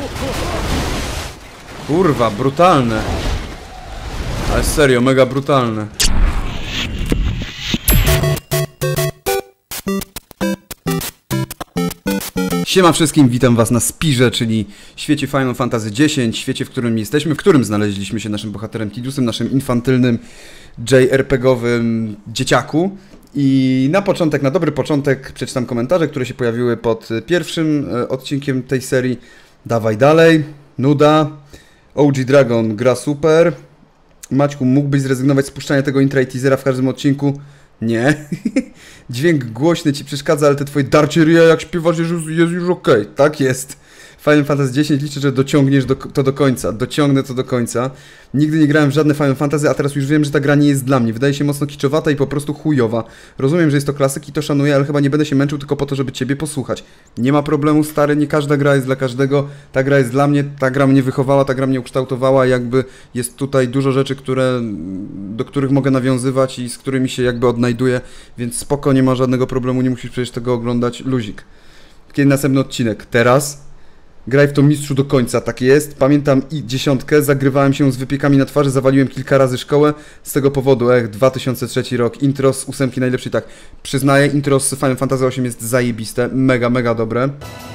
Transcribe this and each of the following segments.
Kurwa, brutalne. Ale serio, mega brutalne. Siema wszystkim, witam was na Spirze, czyli świecie Final Fantasy X, świecie, w którym jesteśmy, w którym znaleźliśmy się naszym bohaterem Tidusem, naszym infantylnym JRPG-owym dzieciaku. I na początek, na dobry początek przeczytam komentarze, które się pojawiły pod pierwszym odcinkiem tej serii. Dawaj dalej, nuda, OG Dragon gra super. Maćku, mógłbyś zrezygnować z puszczania tego intra i teasera w każdym odcinku? Nie. Dźwięk głośny ci przeszkadza, ale te twoje darcie ryja jak śpiewasz jest już okej. Tak jest. Final Fantasy X liczę, że dociągniesz to do końca. Dociągnę to do końca. Nigdy nie grałem w żadne Final Fantasy, a teraz już wiem, że ta gra nie jest dla mnie. Wydaje się mocno kiczowata i po prostu chujowa. Rozumiem, że jest to klasyk i to szanuję, ale chyba nie będę się męczył tylko po to, żeby ciebie posłuchać. Nie ma problemu, stary, nie każda gra jest dla każdego. Ta gra jest dla mnie, ta gra mnie wychowała, ta gra mnie ukształtowała. Jakby jest tutaj dużo rzeczy, do których mogę nawiązywać i z którymi się jakby odnajduję. Więc spoko, nie ma żadnego problemu, nie musisz przecież tego oglądać. Luzik. Kiedy następny odcinek? Teraz? Graj w to mistrzu do końca, tak jest. Pamiętam i 10, zagrywałem się z wypiekami na twarzy, zawaliłem kilka razy szkołę. Z tego powodu, 2003 rok, intro z 8 najlepszy, tak. Przyznaję, intro z Final Fantasy 8 jest zajebiste, mega, mega dobre.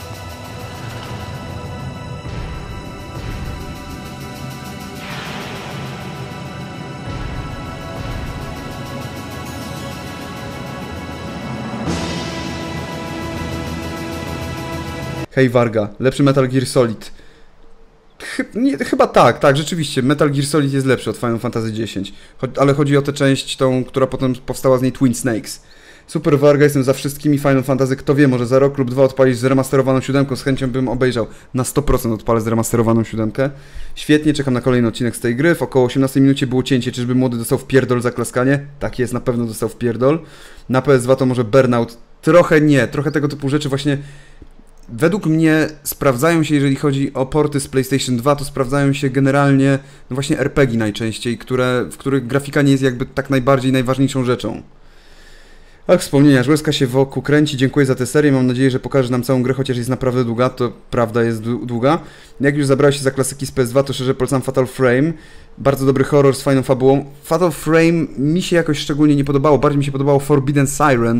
Hej Varga, lepszy Metal Gear Solid. Chyba tak, rzeczywiście. Metal Gear Solid jest lepszy od Final Fantasy X. Ale chodzi o tę część, tą, która potem powstała z niej Twin Snakes. Super Varga, jestem za wszystkimi Final Fantasy. Kto wie, może za rok lub dwa odpalić zremasterowaną 7. Z chęcią bym obejrzał. Na 100% odpalę zremasterowaną 7. Świetnie, czekam na kolejny odcinek z tej gry. W około 18 minucie było cięcie. Czyżby młody dostał wpierdol za klaskanie? Tak jest, na pewno dostał wpierdol. Na PS2 to może Burnout. Trochę nie, trochę tego typu rzeczy właśnie... Według mnie sprawdzają się, jeżeli chodzi o porty z PlayStation 2, to sprawdzają się generalnie no właśnie RPG najczęściej, w których grafika nie jest jakby tak najważniejszą rzeczą. Ach, wspomnienia, łezka się wokół kręci, dziękuję za tę serię, mam nadzieję, że pokażesz nam całą grę, chociaż jest naprawdę długa, to prawda jest długa. Jak już zabrałeś się za klasyki z PS2, to szczerze polecam Fatal Frame, bardzo dobry horror z fajną fabułą. Fatal Frame mi się jakoś szczególnie nie podobało, bardziej mi się podobało Forbidden Siren.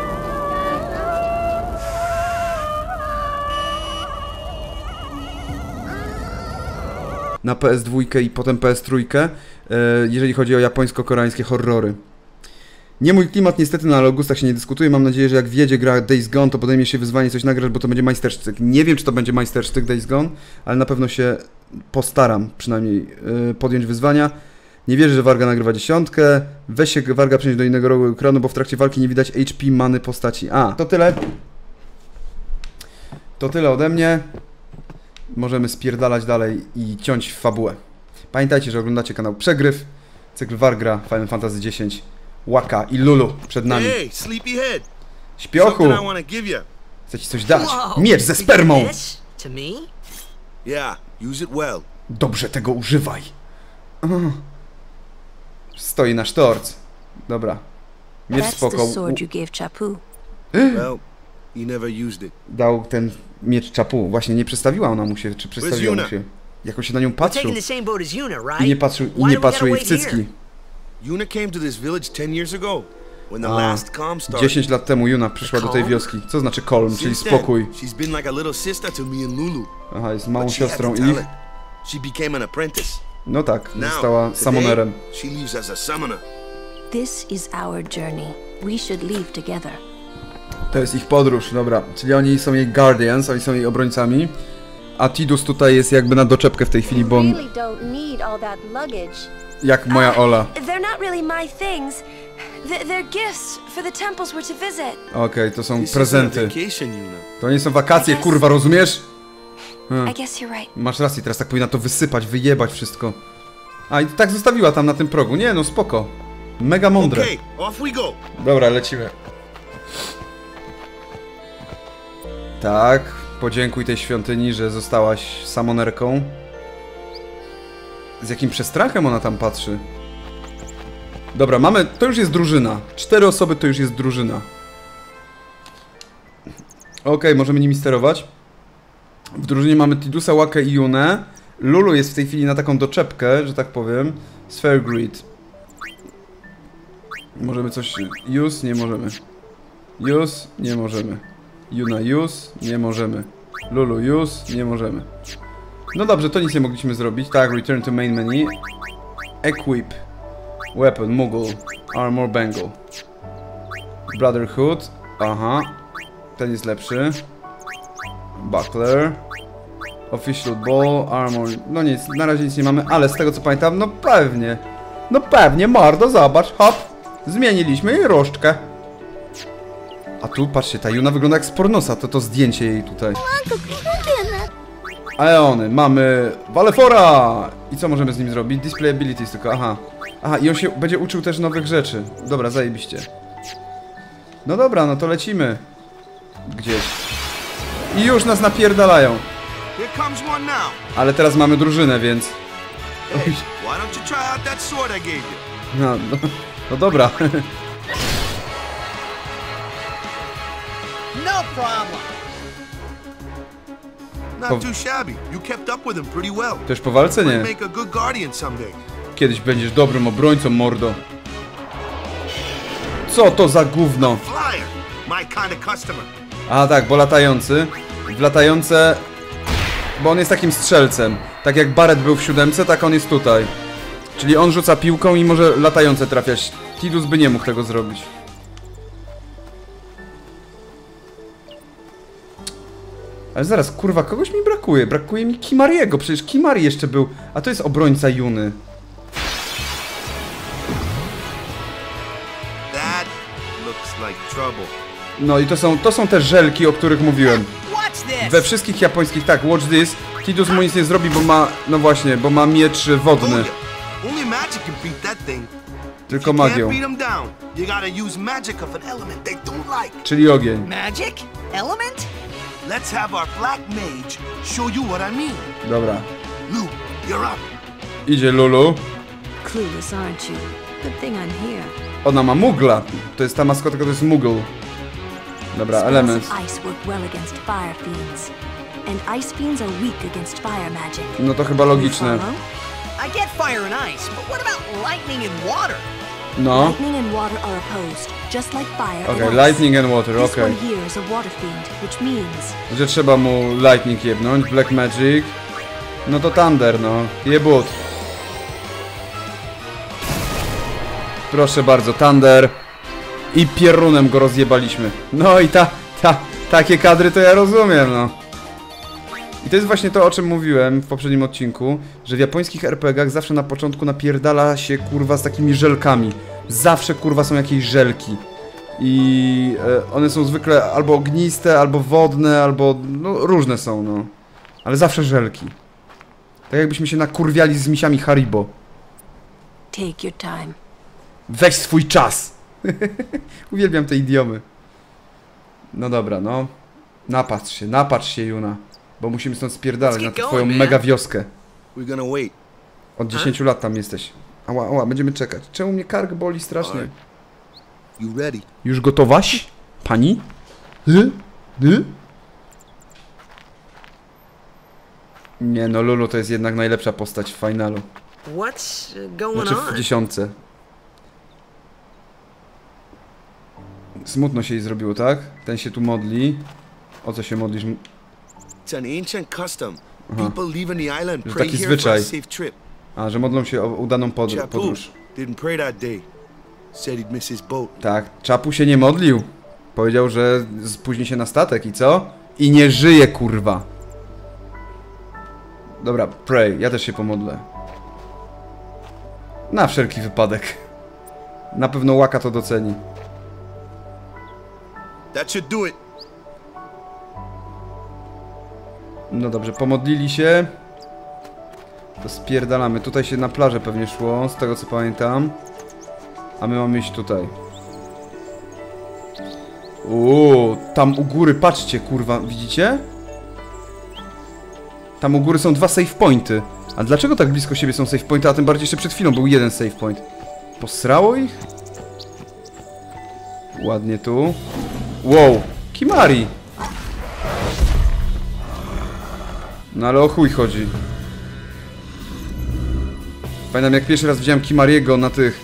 Na PS2 i potem PS3, jeżeli chodzi o japońsko-koreańskie horrory. Nie mój klimat niestety, na Augustach się nie dyskutuje. Mam nadzieję, że jak wjedzie gra Days Gone, to podejmie się wyzwanie coś nagrać, bo to będzie majstersztyk. Nie wiem, czy to będzie majstersztyk Days Gone, ale na pewno się postaram przynajmniej podjąć wyzwania. Nie wierzę, że Varga nagrywa 10. Weź się Varga przenieść do innego rogu ekranu, bo w trakcie walki nie widać HP, many postaci. To tyle. To tyle ode mnie. Możemy spierdalać dalej i ciąć w fabułę. Pamiętajcie, że oglądacie kanał Przegryw, cykl Varga, Final Fantasy X, Waka i Lulu przed nami. Śpiochu! Chcę ci coś dać. Miecz ze spermą! Dobrze tego używaj. Stoi na sztorc. Dobra. Miecz spoko. Dał ten miecz Chapu. Właśnie nie przedstawiła ona mu się, czy przedstawiła mu się. Jakoś się na nią patrzył. I nie patrzył jej w cycki. 10 lat temu Yuna przyszła do tej wioski. Co znaczy calm, czyli spokój? Aha, jest małą siostrą ich. No tak, została summonerem. To jest ich podróż, dobra. Czyli oni są jej guardians, oni są jej obrońcami. A Tidus tutaj jest jakby na doczepkę w tej chwili, bo on... Jak moja Ola. Okej, to są prezenty. To nie są wakacje, kurwa, rozumiesz? Masz rację, teraz tak powinna to wysypać, wyjebać wszystko. I tak zostawiła tam na tym progu. Nie, no spoko. Mega mądre. Dobra, lecimy. Tak, podziękuj tej świątyni, że zostałaś summonerką. Z jakim przestrachem ona tam patrzy. Dobra, mamy... To już jest drużyna. 4 osoby to już jest drużyna. Okej, możemy nimi sterować. W drużynie mamy Tidusa, Łakę i Junę. Lulu jest w tej chwili na taką doczepkę, że tak powiem. Sphere Grid. Możemy coś... Use? Nie możemy. Use? Nie możemy. Juna use? Nie możemy. Lulu use? Nie możemy. No dobrze, to nic nie mogliśmy zrobić. Tak, return to main menu. Equip. Weapon, Moogle. Armor, Bangle. Brotherhood. Aha. Ten jest lepszy. Buckler. Official Ball, Armor. No nic, na razie nic nie mamy, ale z tego co pamiętam, no pewnie. No pewnie, mordo, zobacz, hop. Zmieniliśmy jej różdżkę. A tu, patrzcie, ta Juna wygląda jak z pornosa, to zdjęcie jej tutaj. Aeony, mamy Valefora! I co możemy z nim zrobić? Display abilities tylko, aha. Aha, i on się będzie uczył też nowych rzeczy. Dobra, zajebiście. No dobra, no to lecimy. Gdzieś. I już nas napierdalają. Ale teraz mamy drużynę, więc... No dobra. No problem. Not too shabby. You kept up with him pretty well. Też po walce nie. Make a good guardian someday. Kiedyś będziesz dobrym obrońcą, mordo. Co to za gówno? Flyer. My kind of customer. A tak, bo latający. W latające... Bo on jest takim strzelcem. Tak jak Barret był w 7, tak on jest tutaj. Czyli on rzuca piłką i może latające trafiać. Tidus by nie mógł tego zrobić. Ale zaraz, kurwa, kogoś mi brakuje. Brakuje mi Kimariego. Przecież Kimari jeszcze był. A to jest obrońca Juny. That looks like trouble. No i to są te żelki, o których mówiłem. We wszystkich japońskich, tak, watch this. Tidus mu nic nie zrobi, bo ma, no właśnie, bo ma miecz wodny. Tylko magią. Czyli ogień. Magic? Element? Let's have our black mage show you what I mean. Dobra. Lu, you're up. Idzie Lulu. Clueless, aren't you? Good thing I'm here. Ona ma mugla. To jest ta maskotka, to jest mugl. Dobra, element. Ice work well against fire fiends. And ice fiends are weak against fire magic. No to chyba logiczne. I get fire and ice, but what about lightning and water? No. Lightning and water are opposed, just like fire Okay, and ice. lightning and water, This okay. one here is a water fiend, which means... Że trzeba mu lightning jebnąć, black magic. No to thunder, no. Jebut. Proszę bardzo, thunder. I pierunem go rozjebaliśmy. No i takie kadry to ja rozumiem, no. I to jest właśnie to, o czym mówiłem w poprzednim odcinku, że w japońskich RPG-ach zawsze na początku napierdala się, kurwa, z takimi żelkami. Zawsze, kurwa, są jakieś żelki. I one są zwykle albo ogniste, albo wodne, albo... no, różne są, no. Ale zawsze żelki. Tak jakbyśmy się nakurwiali z misiami Haribo. Take your time. Weź swój czas! Uwielbiam te idiomy. No dobra, no. Napatrz się, Juna. Bo musimy stąd spierdalać na tę twoją mega wioskę. Od 10 lat tam jesteś. Ała, będziemy czekać. Czemu mnie kark boli strasznie? Już gotowaś? Pani? Nie no, Lulu to jest jednak najlepsza postać w finalu. What's going Znaczy w 10. Smutno się jej zrobiło, tak? Ten się tu modli. O co się modlisz? It's an ancient custom. People leaving the island Że pray taki here for a zwyczaj. safe trip. A, że modlą się o udaną Chapu podróż. didn't pray that day. Said he'd miss his boat. Tak, Chapu się nie modlił. Powiedział, że spóźni się na statek i co? I nie żyje, kurwa. Dobra, pray, ja też się pomodlę. Na wszelki wypadek. Na pewno Łaka to doceni. That should do it. No dobrze, pomodlili się. To spierdalamy. Tutaj się na plażę pewnie szło, z tego co pamiętam. A my mamy iść tutaj. Tam u góry, patrzcie, kurwa, widzicie? Tam u góry są 2 save pointy. A dlaczego tak blisko siebie są save pointy, a tym bardziej jeszcze przed chwilą był 1 save point? Posrało ich? Ładnie tu. Wow, Kimari! No ale o chuj chodzi. Pamiętam jak pierwszy raz widziałem Kimariego na tych...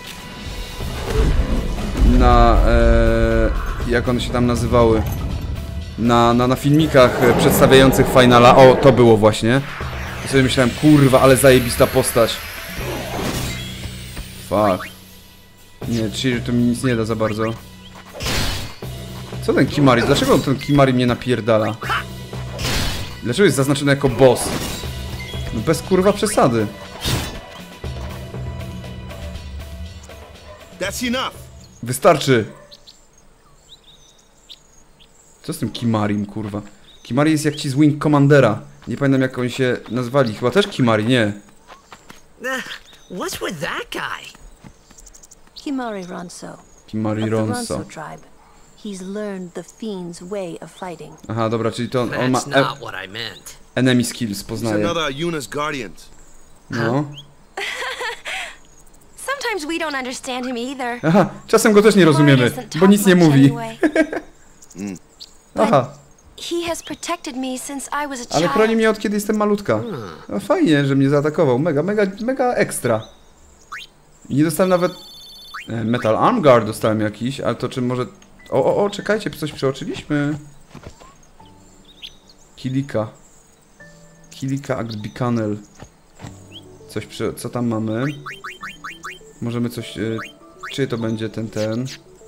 jak one się tam nazywały? Na filmikach przedstawiających finala. O, to było właśnie. To sobie myślałem, kurwa, ale zajebista postać. Fuck. Nie, czyli to mi nic nie da za bardzo. Co ten Kimari? Dlaczego ten Kimari mnie napierdala? Dlaczego jest zaznaczony jako boss? No bez kurwa przesady. That's enough. Wystarczy. Co z tym Kimarim, kurwa? Kimari jest jak ci z Wing Commandera. Nie pamiętam jak oni się nazwali. Chyba też Kimari, nie. What's with that guy? Kimari Ronso. Kimari Of the Ronso. Ronso tribe. He's learned the fiend's way of fighting. Aha, dobra, czyli to on ma That's not what I meant. enemy skills, He's poznaje. another Yuna's guardians. No. Sometimes we don't understand him either. Aha, czasem go też nie rozumiemy, bo nic nie mówi. Aha, He has protected me since I was a ale chroni child. mnie od kiedy jestem malutka. No fajnie, że mnie zaatakował. Mega ekstra. I nie dostałem nawet... Metal Arm Guard dostałem jakiś, ale to czy może... O, czekajcie, coś przeoczyliśmy. Kilika Act Bicanel. Co tam mamy? Możemy coś... Czy to będzie ten?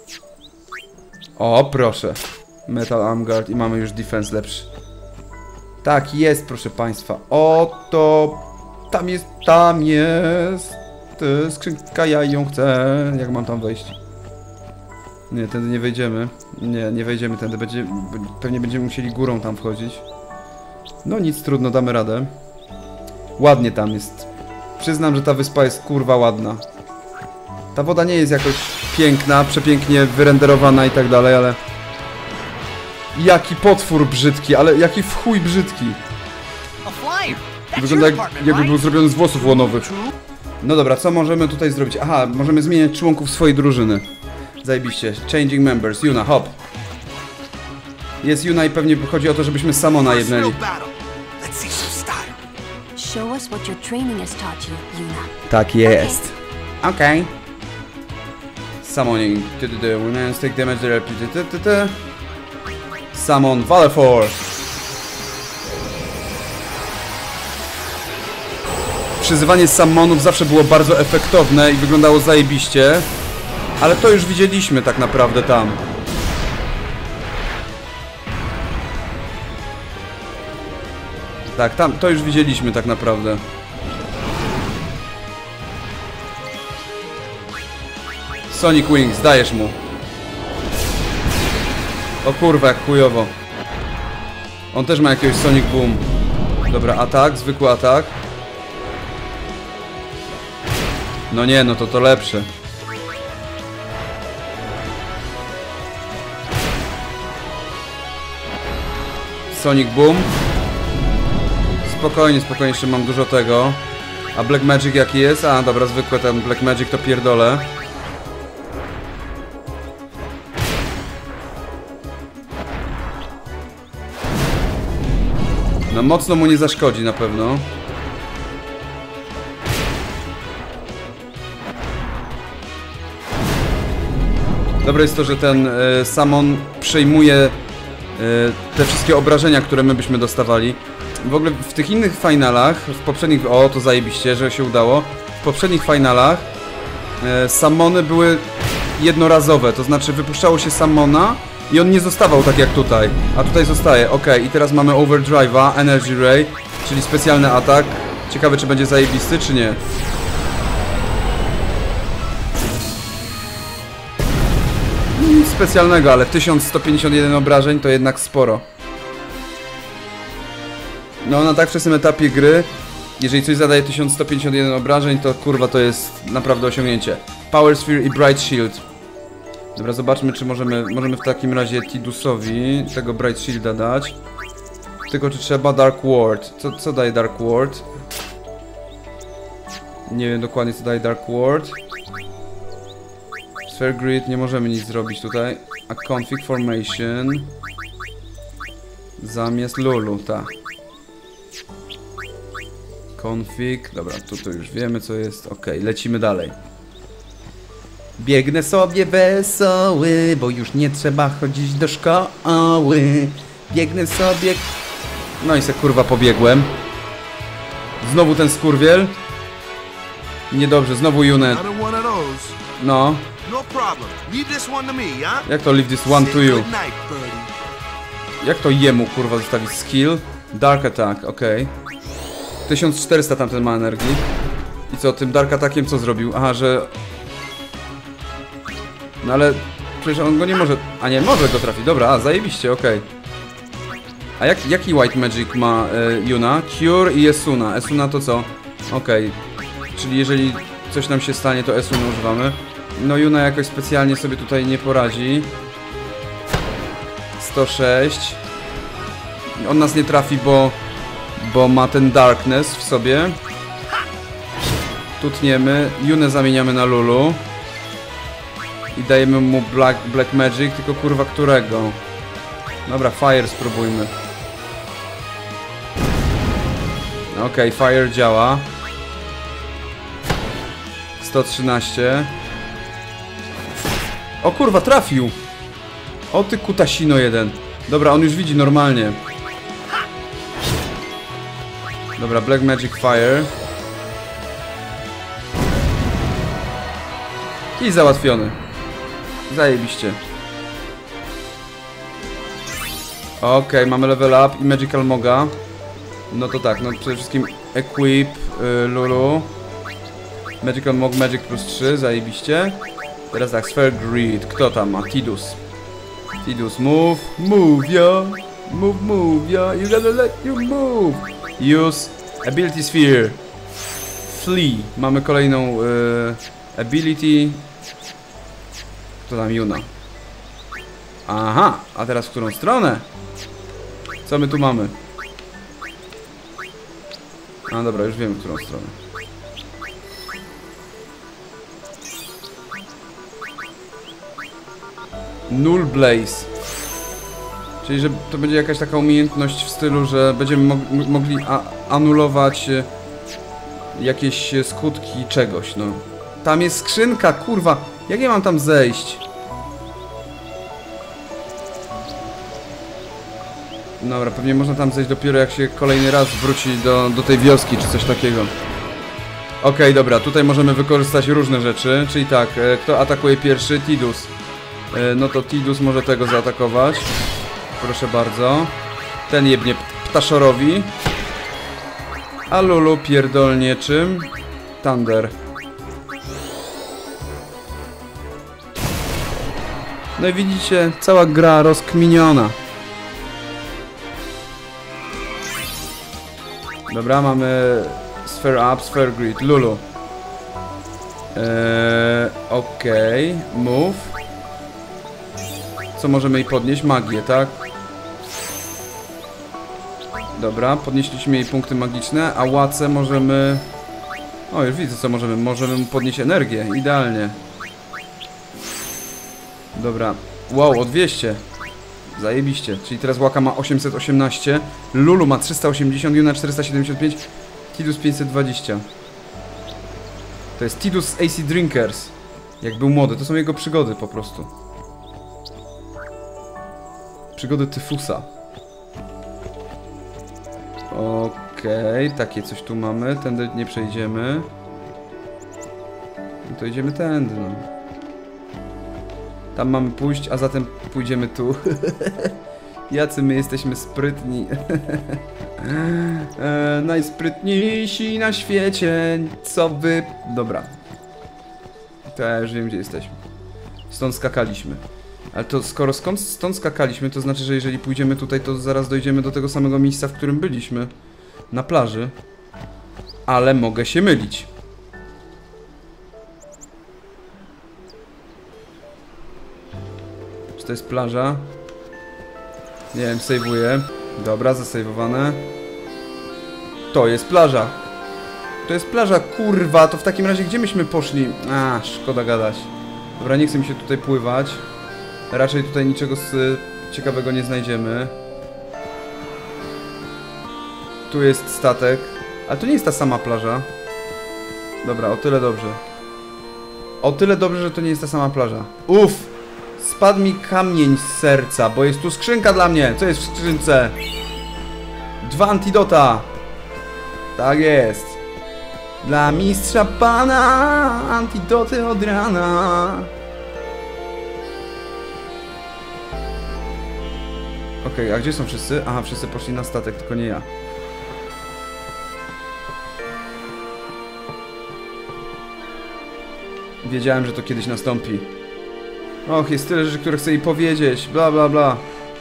O, proszę. Metal Arm Guard i mamy już defense lepszy. Tak, jest, proszę państwa. Oto... Tam jest... Skrzynka, ja ją chcę. Jak mam tam wejść? Nie, tędy nie wejdziemy. Nie wejdziemy tędy. Pewnie będziemy musieli górą tam wchodzić. No nic, trudno, damy radę. Ładnie tam jest. Przyznam, że ta wyspa jest kurwa ładna. Ta woda nie jest jakoś piękna, przepięknie wyrenderowana i tak dalej, ale... Jaki potwór brzydki, ale jaki w chuj brzydki. A flyer. That's Wygląda your jakby department, był right? zrobiony z włosów łonowych. No dobra, co możemy tutaj zrobić? Aha, możemy zmieniać członków swojej drużyny. Zajebiście. Changing members. Yuna, hop. Jest Yuna i pewnie chodzi o to, żebyśmy Samona jednęli. battle. Let's see some style. Show us what your training has taught you, Yuna. Tak jest. Okej. Summoning. Remains take damage. Summon Valor Force. Przyzywanie summonów zawsze było bardzo efektowne i wyglądało zajebiście. Ale to już widzieliśmy tak naprawdę tam. Tak, tam to już widzieliśmy tak naprawdę. Sonic Wings, dajesz mu. O kurwa, jak chujowo. On też ma jakiegoś Sonic Boom. Dobra, atak, zwykły atak. No nie, no to lepsze. Sonic Boom. Spokojnie, jeszcze mam dużo tego. A Black Magic jaki jest? A, dobra, zwykłe ten Black Magic to pierdolę. No mocno mu nie zaszkodzi na pewno. Dobre jest to, że ten Summon przejmuje te wszystkie obrażenia, które my byśmy dostawali. W ogóle w tych innych finalach, w poprzednich... O, to zajebiście, że się udało. W poprzednich finalach Summony były jednorazowe, to znaczy wypuszczało się Summona i on nie zostawał tak jak tutaj. A tutaj zostaje, ok. I teraz mamy Overdrive'a, Energy Ray, czyli specjalny atak. Ciekawe, czy będzie zajebisty, czy nie. Nic specjalnego, ale 1151 obrażeń to jednak sporo. No na tak wczesnym etapie gry, jeżeli coś zadaje 1151 obrażeń, to kurwa to jest naprawdę osiągnięcie. Power Sphere i Bright Shield. Dobra, zobaczmy, czy możemy w takim razie Tidusowi tego Bright Shielda dać. Tylko czy trzeba Dark Ward. Co daje Dark Ward? Nie wiem dokładnie, co daje Dark Ward. Sphere Grid, nie możemy nic zrobić tutaj. A Config Formation zamiast Lulu, tak. Config. Dobra, tu już wiemy co jest. Okej, lecimy dalej. Biegnę sobie wesoły, bo już nie trzeba chodzić do szkoły. Biegnę sobie... No i se kurwa pobiegłem. Znowu ten skurwiel. Niedobrze, znowu Junet. Another one of those. No. No problem. Leave this one to me, yeah? Jak to leave this one to you? Good night, birdie. Jak to jemu kurwa zostawić skill? Dark attack, okej. 1400 tamten ma energii. I co, tym dark attackiem co zrobił? Aha, że... No ale... Przecież on go nie może... A nie, może go trafić. Dobra, zajebiście, okej. A jaki white magic ma Yuna? Cure i Esuna. Esuna to co? Okej. Czyli jeżeli coś nam się stanie, to Esuna używamy. No Yuna jakoś specjalnie sobie tutaj nie poradzi. 106. On nas nie trafi, bo ma ten darkness w sobie. Tutniemy. Yunę zamieniamy na Lulu. I dajemy mu black magic, tylko kurwa którego? Dobra, fire spróbujmy. Okej, fire działa. 113. O kurwa, trafił! O ty kutasino jeden. Dobra, on już widzi normalnie. Dobra, black magic fire. I załatwiony. Zajebiście. Okej, mamy level up i magical moga. No to tak, no przede wszystkim equip Lulu. Magical mog magic plus 3, zajebiście. Teraz tak, sphere grid. Kto tam ma? Tidus. Tidus, move. Move, yo. Move, yo. You gotta let you move. Use ability sphere. Flee. Mamy kolejną ability. Kto tam? Yuna. Aha, a teraz w którą stronę? Co my tu mamy? A dobra, już wiem w którą stronę. Null Blaze. Czyli że to będzie jakaś taka umiejętność w stylu, że będziemy mogli anulować jakieś skutki czegoś, no. Tam jest skrzynka, kurwa. Jak ja mam tam zejść? Dobra, pewnie można tam zejść dopiero jak się kolejny raz wróci do tej wioski, czy coś takiego. Okej, dobra, tutaj możemy wykorzystać różne rzeczy, czyli tak, kto atakuje pierwszy? Tidus. No to Tidus może tego zaatakować. Proszę bardzo. Ten jebnie ptaszorowi. A Lulu pierdolnie czym? Thunder. No i widzicie, cała gra rozkminiona. Dobra, mamy sphere up, sphere grid. Lulu. Okej, move. Co możemy jej podnieść? Magię, tak? Dobra, podnieśliśmy jej punkty magiczne, a Łacę możemy... O, już widzę co możemy. Możemy mu podnieść energię, idealnie. Dobra, wow, o 200. Zajebiście, czyli teraz Łaka ma 818, Lulu ma 380, Yuna 475, Tidus 520. To jest Tidus AC Drinkers. Jak był młody, to są jego przygody po prostu. Przygody Tyfusa. Okej, takie coś tu mamy. Tędy nie przejdziemy. No to idziemy tędy, no. Tam mamy pójść, a zatem pójdziemy tu. Jacy my jesteśmy sprytni. Najsprytniejsi na świecie. Co wy... Dobra. To ja już wiem, gdzie jesteśmy. Stąd skakaliśmy. Ale to skoro stąd skakaliśmy, to znaczy, że jeżeli pójdziemy tutaj, to zaraz dojdziemy do tego samego miejsca, w którym byliśmy. Na plaży. Ale mogę się mylić. Czy to jest plaża? Nie wiem, sejwuję. Dobra, zasejwowane. To jest plaża. To jest plaża, kurwa. To w takim razie gdzie myśmy poszli? A, szkoda gadać. Dobra, nie chcę mi się tutaj pływać. Raczej tutaj niczego ciekawego nie znajdziemy. Tu jest statek. Ale to nie jest ta sama plaża. Dobra, o tyle dobrze. O tyle dobrze, że to nie jest ta sama plaża. Uff! Spadł mi kamień z serca, bo jest tu skrzynka dla mnie. Co jest w skrzynce? 2 antidota. Tak jest. Dla mistrza pana antidoty od rana. Okej, a gdzie są wszyscy? Aha, wszyscy poszli na statek, tylko nie ja. Wiedziałem, że to kiedyś nastąpi. Och, jest tyle rzeczy, które chcę jej powiedzieć. Bla, bla, bla.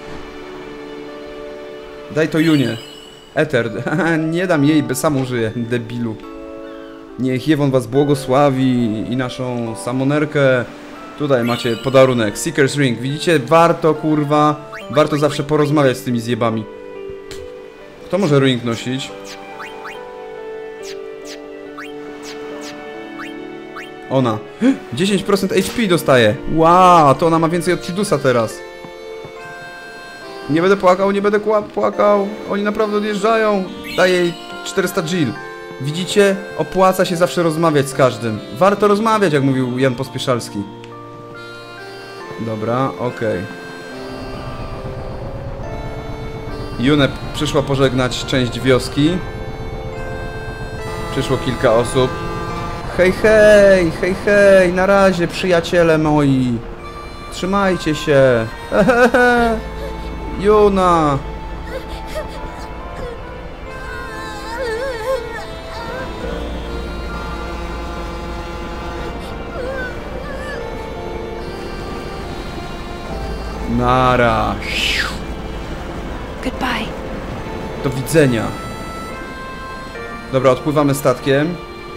Daj to Junie. Eter. Nie dam jej, bo sam użyję, debilu. Niech Jewon was błogosławi i naszą samonerkę. Tutaj macie podarunek. Seeker's Ring. Widzicie? Warto, kurwa. Warto zawsze porozmawiać z tymi zjebami. Kto może ring nosić? Ona. 10% HP dostaje. Wow, to ona ma więcej od Tidusa teraz. Nie będę płakał, nie będę płakał. Oni naprawdę odjeżdżają. Daję jej 400 Jill. Widzicie? Opłaca się zawsze rozmawiać z każdym. Warto rozmawiać, jak mówił Jan Pospieszalski. Dobra, okej. June przyszła pożegnać część wioski. Przyszło kilka osób. Hej, hej, hej, hej, na razie, przyjaciele moi. Trzymajcie się. Hehehe. Juna. Nara. Goodbye. Do widzenia. Dobra, odpływamy statkiem.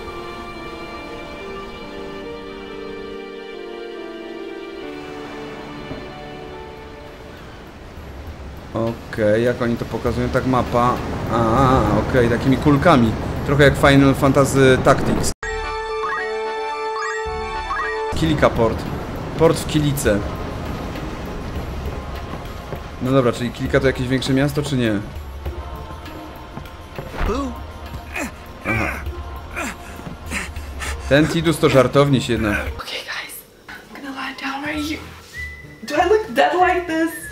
Okej, jak oni to pokazują? Tak mapa. Okej, takimi kulkami. Trochę jak Final Fantasy Tactics. Kilika port. Port w Kilice. No dobra, czyli Kilika to jakieś większe miasto, czy nie? Aha. Ten Tidus to żartowniś jednak. Okay, guys, I'm gonna lie down right here. Do I look dead like this?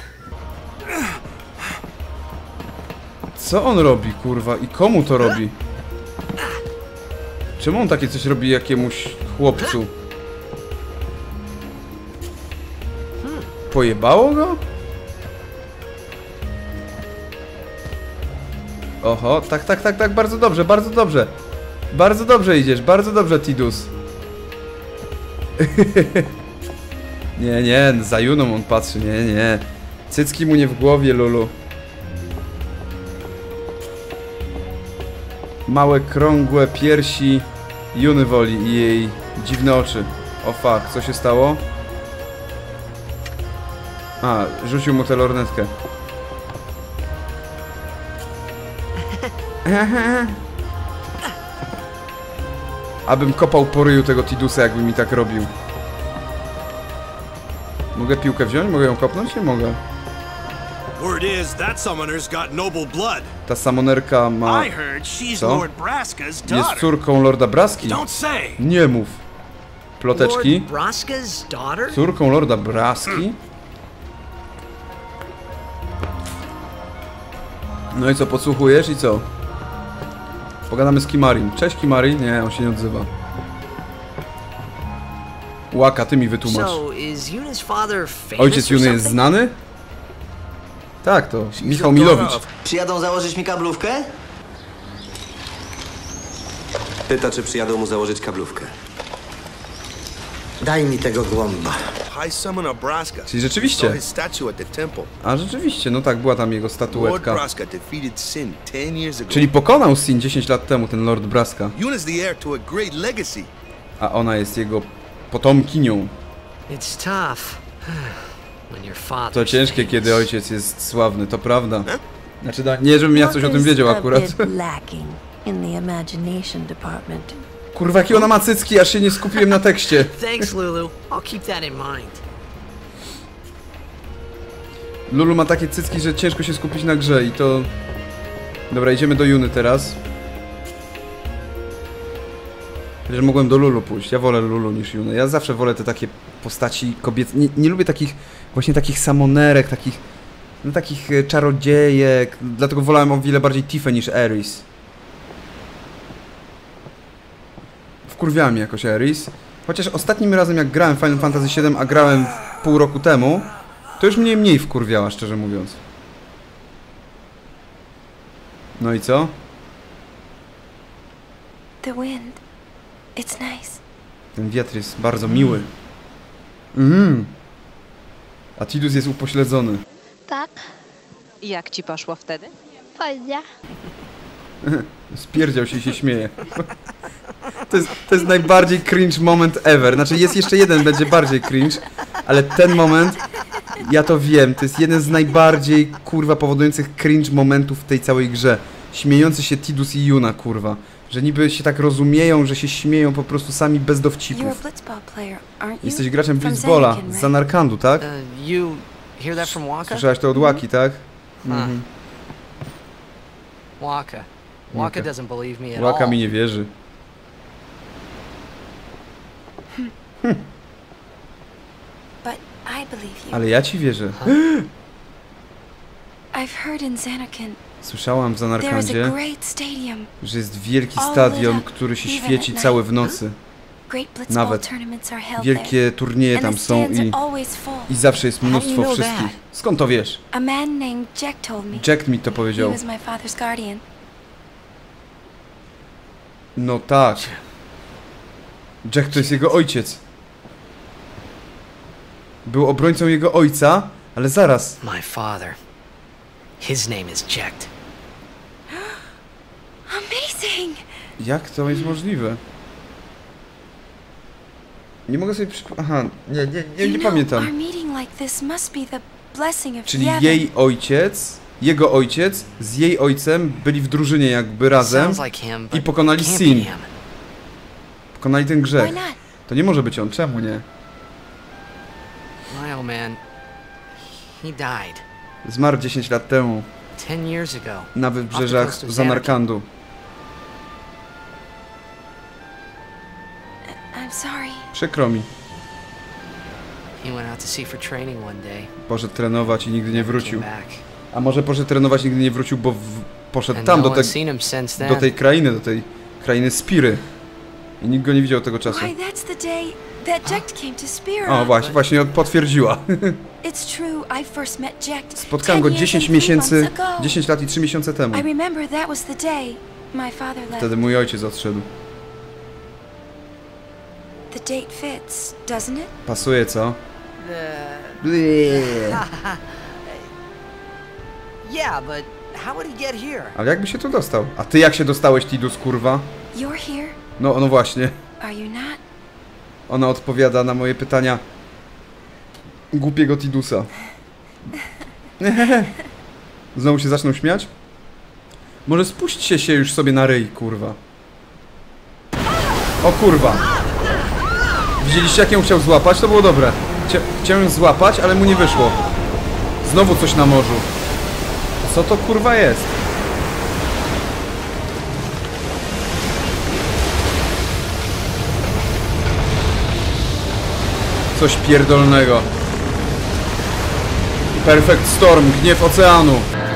Co on robi, kurwa? I komu to robi? Czemu on takie coś robi jakiemuś chłopcu? Pojebało go? Oho, tak, bardzo dobrze, bardzo dobrze. Bardzo dobrze idziesz, bardzo dobrze, Tidus. Nie, za Juną on patrzy, nie. Cycki mu nie w głowie, Lulu. Małe, krągłe piersi Juny woli i jej dziwne oczy. O fuck, co się stało? A, rzucił mu tę lornetkę. Abym kopał po ryju tego Tidusa, jakby mi tak robił. Mogę piłkę wziąć? Mogę ją kopnąć? Nie mogę. Word is that summoner's got noble blood. Ta samonerka ma... I heard she's Co? Lord Braska's Jest daughter. córką Lorda Braski. Don't say. Nie mów. Ploteczki. Lord Braska's daughter? Córką Lorda Braski? No i co, podsłuchujesz i co? Pogadamy z Kimarin. Cześć Kimarin. Nie, on się nie odzywa. Łaka, ty mi wytłumacz. So, is Yuna's father famous Ojciec or Juny jest something? znany? Tak, to Michał Milowicz. Przyjadą założyć mi kablówkę? Pyta, czy przyjadą mu założyć kablówkę. Daj mi tego głąba. High Summoner Braska. Czyli rzeczywiście. Saw his statue at the temple. A rzeczywiście, no tak, była tam jego Lord statuetka. Braska defeated Sin 10 years ago. Czyli pokonał Sin 10 lat temu, ten Lord Braska. Yuna's the heir to a great legacy. A ona jest jego potomkinią. It's tough when your father. To ciężkie, kiedy ojciec jest sławny, to prawda. Znaczy, nie, żebym ja coś o tym wiedział akurat. Lacking in the imagination department. Kurwa, jakie ona ma cycki, aż się nie skupiłem na tekście. Thanks, Lulu. I'll keep that in mind. Lulu ma takie cycki, że ciężko się skupić na grze i to... Dobra, idziemy do Juny teraz. Chociaż mogłem do Lulu pójść. Ja wolę Lulu niż Junę. Ja zawsze wolę te takie postaci kobiece. Nie lubię takich, właśnie takich samonerek, takich czarodziejek. Dlatego wolałem o wiele bardziej Tiffę niż Aeris. Wkurwiała mnie jakoś Aeris. Chociaż ostatnim razem jak grałem w Final Fantasy VII, a grałem pół roku temu, to już mnie mniej wkurwiała, szczerze mówiąc. No i co? The wind. It's nice. Ten wiatr jest bardzo miły. A Tidus jest upośledzony. Tak, I jak ci poszło wtedy? fajnie. Spierdział się i się śmieje. To jest najbardziej cringe moment ever. Znaczy jest jeszcze jeden, będzie bardziej cringe, ale ten moment, ja to wiem, to jest jeden z najbardziej, kurwa, powodujących cringe momentów w tej całej grze. Śmiejący się Tidus i Yuna, kurwa. Że niby się tak rozumieją, że się śmieją po prostu sami bez You're a dowcipów. blitzball player, aren't you? Jesteś graczem From Blitzballa, Zanarkand, z right? Zanarkandu, tak? You hear that from Waka? Słyszałaś to od Łaki, tak? Waka. Waka. Waka doesn't believe me at Łaka all. mi nie wierzy. But I believe you. Ale ja ci wierzę. I've heard in Zanarkand Słyszałam w there is a Zanarkandzie, great stadium. że jest wielki all stadion, lit up, który się even świeci at cały night. w nocy. Great blitzball Nawet. tournaments are held Wielkie turnieje there. tam And the są stands are i always full. zawsze jest do you mnóstwo know wszystkich. that? Skąd to wiesz? A man named Jack told me. Jack mi to He powiedział. was my father's guardian. No tak. Jack to jest jego ojciec. Był obrońcą jego ojca, ale zaraz. My father. His name is Jack. Amazing! Jak to jest możliwe? Nie mogę sobie przypomnieć. Aha, nie You know, pamiętam. Our meeting like this must be the blessing of Czyli Yevon. jej ojciec, jego ojciec z jej ojcem byli w drużynie jakby razem Sounds like him, i but pokonali can't Sin. be him. Pokonali ten Why grzech. not? To nie może być on, czemu nie? My old man, he died Zmarł 10 lat temu 10 years ago. na wybrzeżach Zanarkandu. I'm sorry. Przykro mi. He went out to sea for training one day. Poszedł trenować i nigdy nie wrócił. Came back. A może poszedł trenować i nigdy nie wrócił, bo poszedł And tam no do, one's seen him since do then. tej krainy Spiry. I nikt go nie widział tego czasu. Why, that's the day that Jack came to Spira. O, właśnie potwierdziła. It's true, I first met Jack Spotkałem go 10 years 10 and 3 miesięcy, months ago. 10 lat i 3 miesiące temu. I remember that was the day my father left. Wtedy mój ojciec odszedł. The date fits, doesn't it? Pasuje, co? Yeah, but how would he get here? Ale jakby się tu dostał? A ty jak się dostałeś, Tidus, kurwa? You're here, No właśnie. are you not? Ona odpowiada na moje pytania głupiego Tidusa. Znowu się zaczną śmiać? Może spuśćcie się już sobie na ryj, kurwa. O kurwa. Widzieliście, jak ją chciał złapać? To było dobre. Chciałem ją złapać, ale mu nie wyszło. Znowu coś na morzu. Co to kurwa jest? Coś pierdolnego. Perfect Storm, gniew oceanu.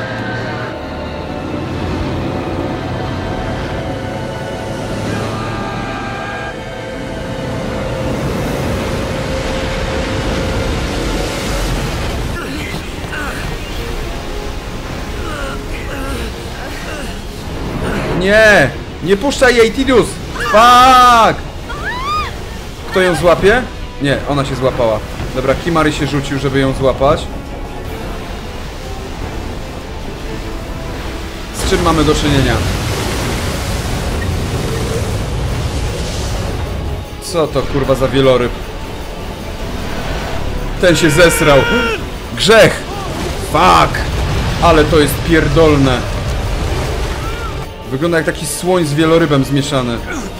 Nie! Nie puszczaj jej, Tidus! Fuck! Kto ją złapie? Nie, ona się złapała. Dobra, Kimary się rzucił, żeby ją złapać. Z czym mamy do czynienia? Co to kurwa za wieloryb? Ten się zesrał. Grzech! Fuck! Ale to jest pierdolne. Wygląda jak taki słoń z wielorybem zmieszany.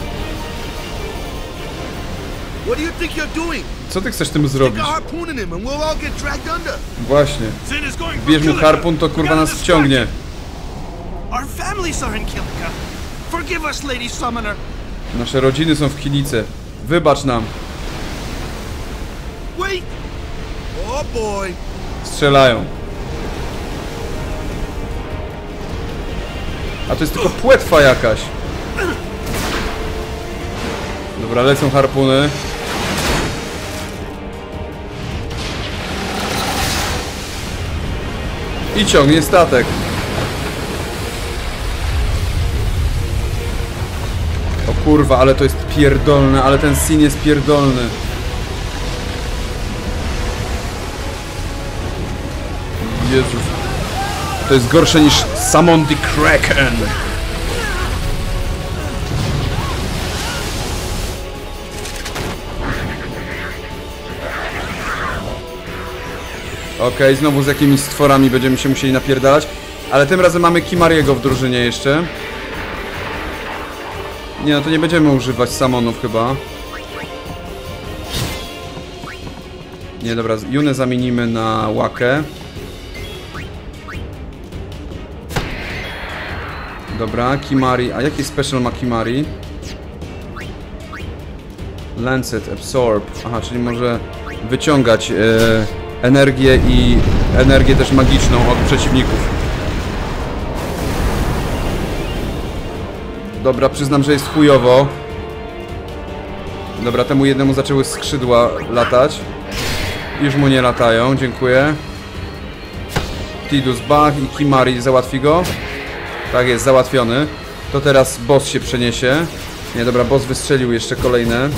What do you think you're doing? Co ty chcesz tym Stick zrobić? a harpoon in him and we'll all get dragged under. Właśnie. Sin is going for Bierz mu Kilika. harpun, to kurwa nas wciągnie. Our families are in Kilika. Forgive us, Lady Summoner. Nasze rodziny są w Kilice. Wybacz nam. Wait! Oh boy! Strzelają. A to jest tylko płetwa jakaś. Dobra, lecą harpuny. I ciągnie statek. O kurwa, ale to jest pierdolne, ale ten scene jest pierdolny. Jezus. To jest gorsze niż Summon the Kraken. Okej, znowu z jakimiś stworami będziemy się musieli napierdalać. Ale tym razem mamy Kimariego w drużynie jeszcze. Nie, no to nie będziemy używać Summonów chyba. Nie, dobra, Junę zamienimy na Łakę. Dobra, Kimari. A jaki special ma Kimari? Lancet, Absorb. Aha, czyli może wyciągać energię i energię też magiczną od przeciwników. Dobra, przyznam, że jest chujowo. Dobra, temu jednemu zaczęły skrzydła latać. Już mu nie latają, dziękuję. Tidus Bach i Kimari załatwi go. Tak jest, załatwiony. To teraz boss się przeniesie. Nie, dobra, boss wystrzelił jeszcze kolejne.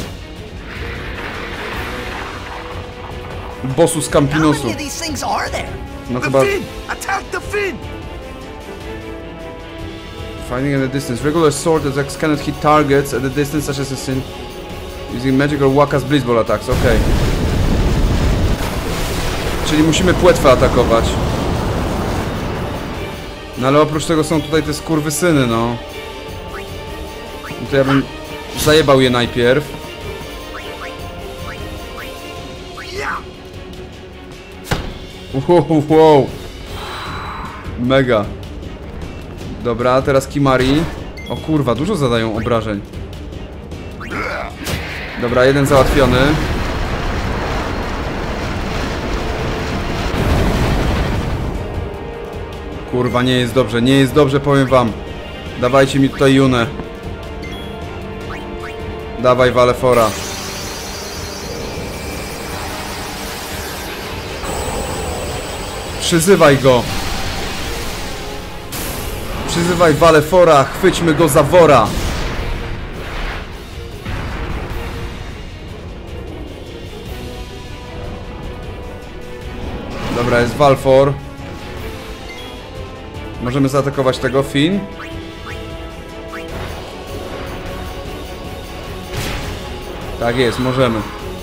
Bossu z How Campinosu. many of these things are there? No The chyba... fin! Attack the fin! Finding at a distance. Regular sword attacks cannot hit targets at a distance such as a sin. Using magical Waka's Blitzball attacks, okej. Czyli musimy płetwę atakować. No ale oprócz tego są tutaj te skurwysyny, no. No to ja bym zajebał je najpierw. Wow. Mega. Dobra, teraz Kimari. O kurwa, dużo zadają obrażeń. Dobra, jeden załatwiony. Kurwa, nie jest dobrze, powiem wam. Dawajcie mi tutaj Junę. Dawaj, Valefora. Przyzywaj go. Przyzywaj Valefora, chwyćmy go za wora. Dobra, jest Valfor. Możemy zaatakować tego, Finn. Tak jest, możemy.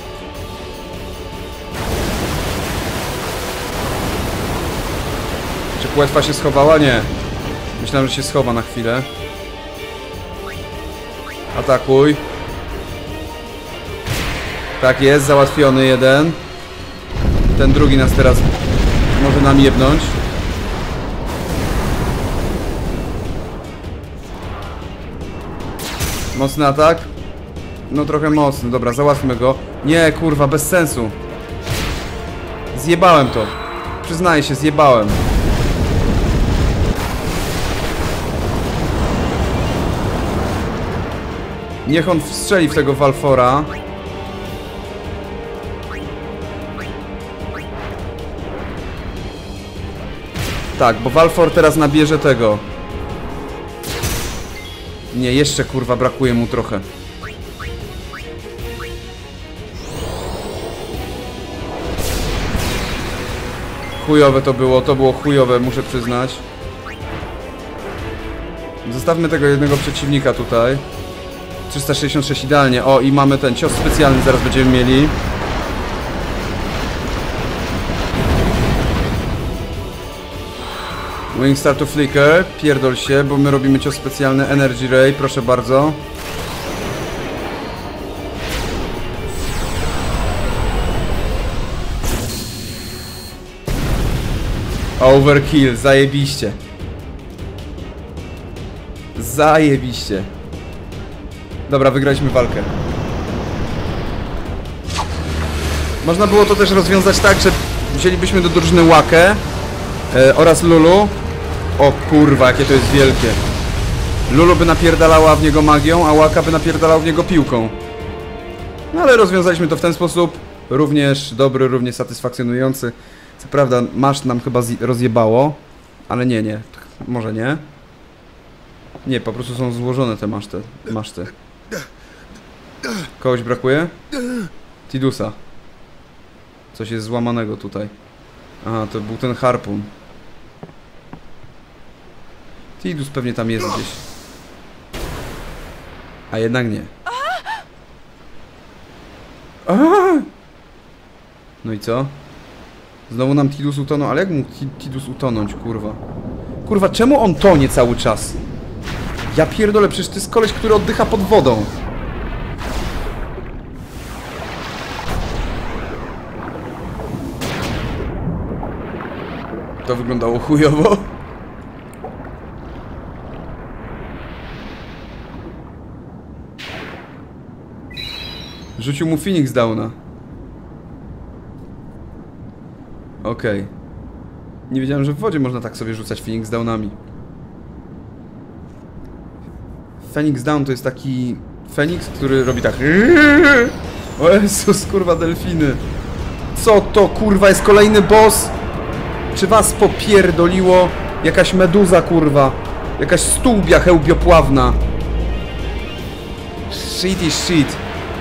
Czy płetwa się schowała? Nie. Myślałem, że się schowa na chwilę. Atakuj. Tak jest, załatwiony jeden. Ten drugi nas teraz może nam jebnąć. Mocny atak? No trochę mocny, dobra, załatwmy go. Nie, kurwa, bez sensu. Zjebałem to. Przyznaję się, zjebałem. Niech on strzeli w tego Valfora. Tak, bo Valfor teraz nabierze tego. Nie, jeszcze kurwa brakuje mu trochę. Chujowe to było chujowe, muszę przyznać. Zostawmy tego jednego przeciwnika tutaj. 366 idealnie. O, i mamy ten cios specjalny, zaraz będziemy mieli. Wing start to flicker. Pierdol się, bo my robimy cios specjalny. Energy Ray, proszę bardzo. Overkill, zajebiście. Zajebiście. Dobra, wygraliśmy walkę. Można było to też rozwiązać tak, że wzięlibyśmy do drużyny Łakę oraz Lulu. O kurwa, jakie to jest wielkie. Lulu by napierdalała w niego magią, a Łaka by napierdalał w niego piłką. No ale rozwiązaliśmy to w ten sposób. Również dobry, również satysfakcjonujący. Co prawda maszt nam chyba rozjebało. Ale nie. Może nie. Nie, po prostu są złożone te maszty. Kogoś brakuje? Tidusa. Coś jest złamanego tutaj. Aha, to był ten harpun. Tidus pewnie tam jest gdzieś. A jednak nie. No i co? Znowu nam Tidus utonął, ale jak mógł Tidus utonąć, kurwa? Kurwa, czemu on tonie cały czas? Ja pierdolę, przecież to jest koleś, który oddycha pod wodą. To wyglądało chujowo. Rzucił mu Phoenix Downa. Okej. Nie wiedziałem, że w wodzie można tak sobie rzucać Phoenix Downami. Phoenix Down to jest taki Feniks, który robi tak. O Jezus, kurwa, delfiny. Co to, kurwa, jest kolejny boss? Czy was popierdoliło? Jakaś meduza, kurwa. Jakaś stłubia chełbiopławna. Shit is shit.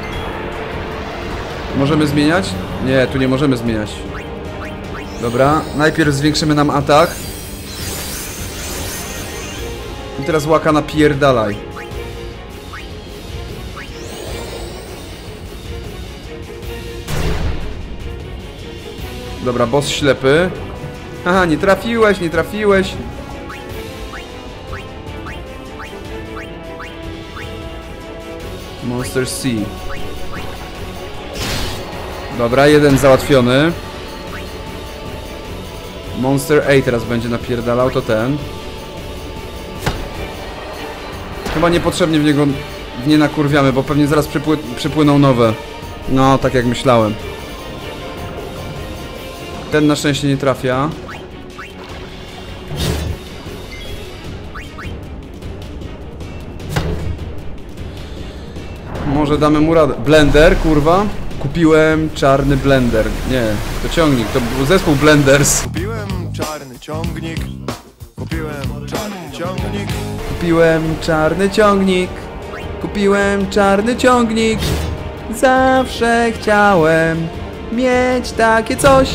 Możemy zmieniać? Nie, tu nie możemy zmieniać. Dobra, najpierw zwiększymy nam atak. I teraz Łaka napierdalaj. Dobra, boss ślepy. Aha, nie trafiłeś, nie trafiłeś. Monster C. Dobra, jeden załatwiony. Monster A teraz będzie napierdalał, to ten. Chyba niepotrzebnie w nie nakurwiamy, bo pewnie zaraz przypłyną nowe. No, tak jak myślałem. Ten na szczęście nie trafia. Może damy mu radę. Blender, kurwa. Kupiłem czarny blender. Nie, to ciągnik, to był zespół Blenders. Kupiłem czarny ciągnik. Kupiłem czarny ciągnik. Kupiłem czarny ciągnik. Kupiłem czarny ciągnik. Zawsze chciałem mieć takie coś.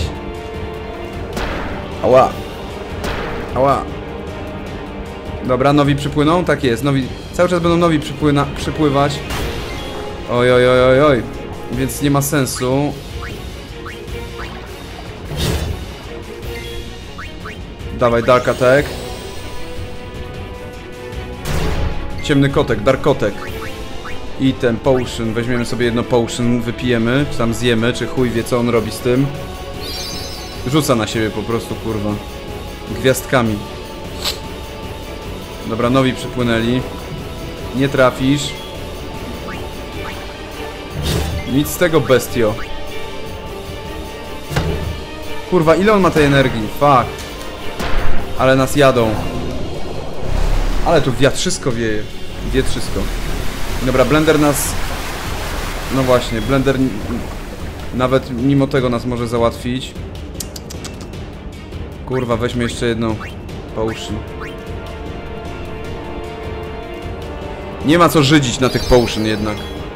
Ała. Ała. Dobra, nowi przypłyną? Tak jest, nowi. Cały czas będą nowi przypływać. Oj, oj, oj, oj, oj. Więc nie ma sensu. Dawaj, Dark Attack. Ciemny kotek, Dark Kotek. I ten potion. Weźmiemy sobie jedno potion, wypijemy, czy tam zjemy, czy chuj wie co on robi z tym. Rzuca na siebie po prostu, kurwa. Gwiazdkami. Dobra, nowi przypłynęli. Nie trafisz. Nic z tego, bestio. Kurwa, ile on ma tej energii? Fuck. Ale nas jadą. Ale tu wiatrzysko wieje. Wietrzysko. Dobra, Blender nas... No właśnie, Blender nawet mimo tego nas może załatwić. Kurwa, weźmy jeszcze jedną potion. Nie ma co żydzić na tych potion jednak.